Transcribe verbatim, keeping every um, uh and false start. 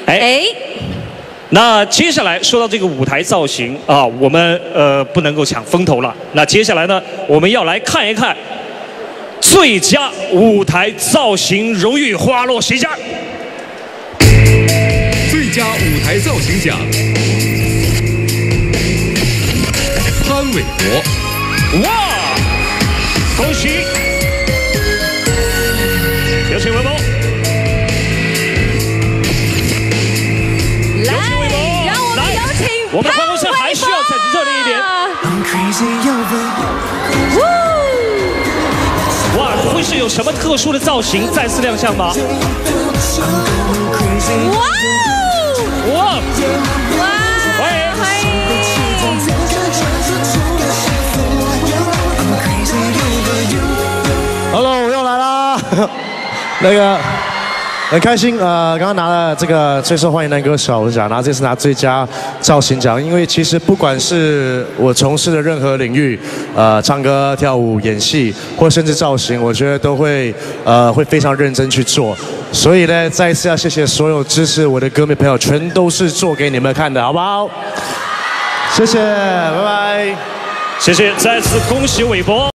哎，那接下来说到这个舞台造型啊，我们呃不能够抢风头了。那接下来呢，我们要来看一看最佳舞台造型荣誉花落谁家？ 最佳舞台造型奖，潘玮柏。 哇，恭喜！有请韦博。 我们办公室还需要再热烈一点。哇，会是有什么特殊的造型再次亮相吗？哇哇哇！欢迎欢迎 ！Hello， 我又来啦。那个。 很开心，呃，刚刚拿了这个最受欢迎男歌手奖，然后这次拿最佳造型奖。因为其实不管是我从事的任何领域，呃，唱歌、跳舞、演戏，或甚至造型，我觉得都会呃会非常认真去做。所以呢，再一次要谢谢所有支持我的歌迷朋友，全都是做给你们看的，好不好？谢谢，拜拜。 谢谢，再次恭喜韦博。